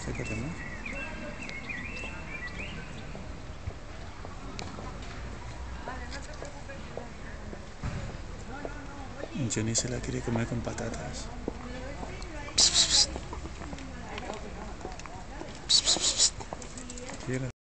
Acércate más. Johnny se la quiere comer con patatas. Mira.